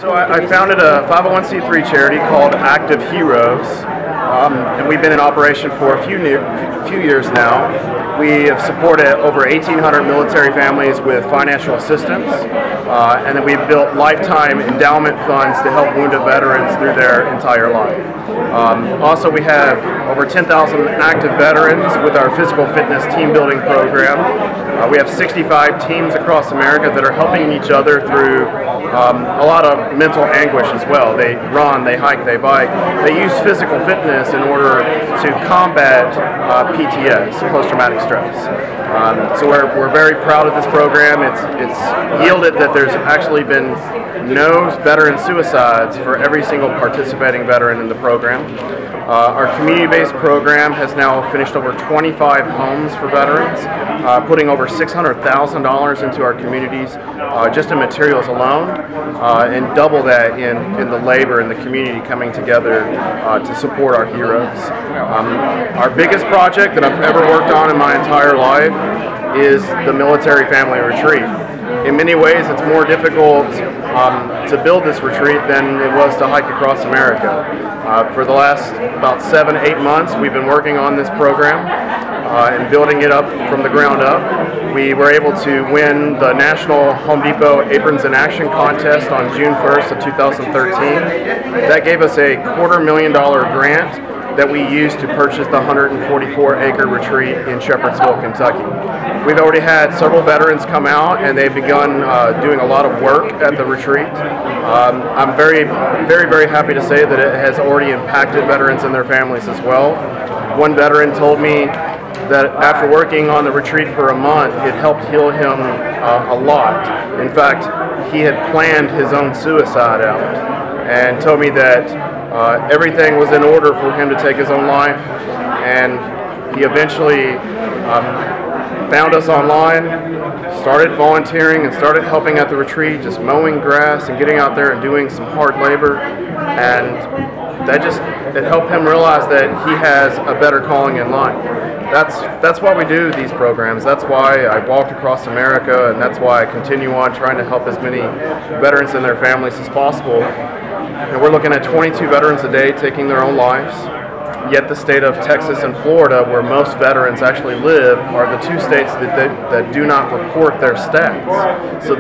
So I founded a 501c3 charity called Active Heroes, and we've been in operation for a few years now. We have supported over 1,800 military families with financial assistance, and then we've built lifetime endowment funds to help wounded veterans through their entire life. Also, we have over 10,000 active veterans with our physical fitness team building program. We have 65 teams across America that are helping each other through a lot of mental anguish as well. They run, they hike, they bike. They use physical fitness in order to combat PTSD, post-traumatic stress. So we're very proud of this program. It's yielded that there's actually been no veteran suicides for every single participating veteran in the program. Our community-based program has now finished over 25 homes for veterans, putting over $600,000 into our communities just in materials alone, and double that in the labor and the community coming together to support our heroes. Our biggest project that I've ever worked on in my entire life is the military family retreat. In many ways, it's more difficult to build this retreat than it was to hike across America. For the last about 7-8 months, we've been working on this program and building it up from the ground up. We were able to win the National Home Depot Aprons in Action contest on June 1st of 2013. That gave us a $250,000 grant that we used to purchase the 144-acre retreat in Shepherdsville, Kentucky. We've already had several veterans come out, and they've begun doing a lot of work at the retreat. I'm very happy to say that it has already impacted veterans and their families as well. One veteran told me that after working on the retreat for a month, it helped heal him a lot. In fact, he had planned his own suicide out and told me that everything was in order for him to take his own life, and he eventually found us online, started volunteering, and started helping at the retreat, just mowing grass and getting out there and doing some hard labor, and it helped him realize that he has a better calling in life. That's why we do these programs. That's why I walked across America, and that's why I continue on trying to help as many veterans and their families as possible. And we're looking at 22 veterans a day taking their own lives. Yet the state of Texas and Florida, where most veterans actually live, are the two states that do not report their stats. So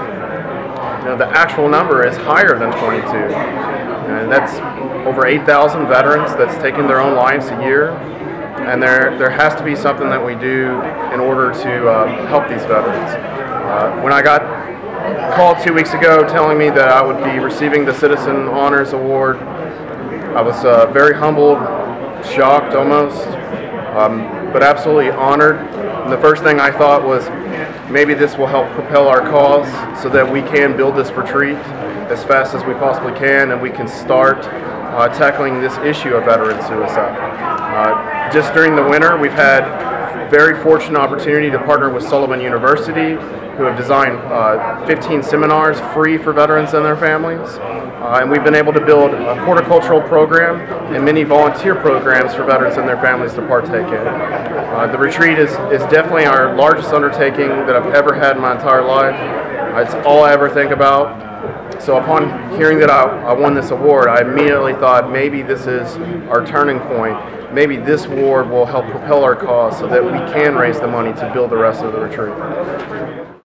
the actual number is higher than 22. And that's over 8,000 veterans that's taking their own lives a year. And there has to be something that we do in order to help these veterans. When I got called 2 weeks ago telling me that I would be receiving the Citizen Honors Award, I was very humbled, shocked almost, but absolutely honored. And the first thing I thought was, maybe this will help propel our cause so that we can build this retreat as fast as we possibly can, and we can start tackling this issue of veteran suicide. Just during the winter, we've had very fortunate opportunity to partner with Sullivan University, who have designed 15 seminars free for veterans and their families. And we've been able to build a horticultural program and many volunteer programs for veterans and their families to partake in. The retreat is definitely our largest undertaking that I've ever had in my entire life. It's all I ever think about. So upon hearing that I won this award, I immediately thought maybe this is our turning point. Maybe this award will help propel our cause so that we can raise the money to build the rest of the retreat.